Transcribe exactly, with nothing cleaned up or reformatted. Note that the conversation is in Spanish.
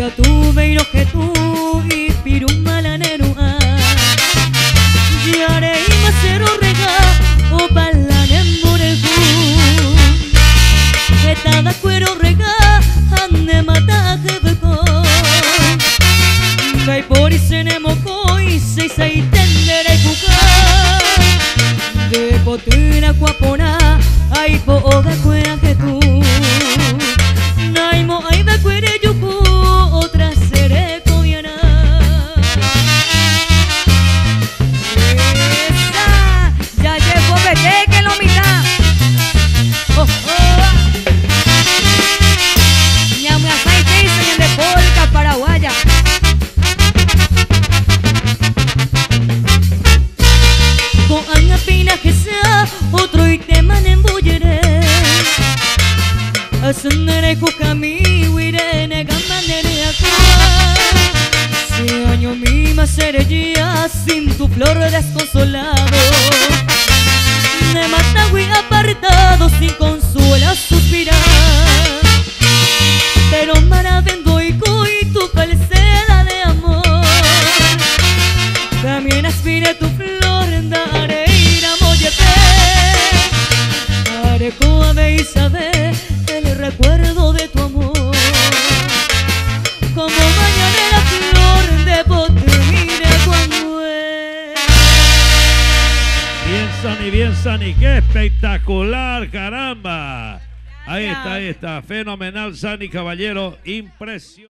que tuve y lo que tú y pirumalanero yare y macero rega o palanen moreju etada cuero rega ane mata jebeko kai pori senemo koi sei sei tendere kuka de potina guapona ai po oga cuera que tú naimo ai da cuere yuku otra seré coviana esa ya llegó bebé que lo mira oh oh ñame aceite y se de polka paraguaya con anga pina que sea otro y te manen bullere ascendere kukami wirene gamanere akua si año mi maserería sin tu flor desconsolado me mata wi apartado sin consuela suspirar pero maravendo y coi tu falsedad de amor también aspire tu flor dare ir a mollete dare coave y saber el recuerdo de tu amor como mañana la flor de bote mire cuando es. Bien Sani, bien Sani, qué espectacular, caramba. Ahí está, ahí está, fenomenal Sani Caballero, impresionante.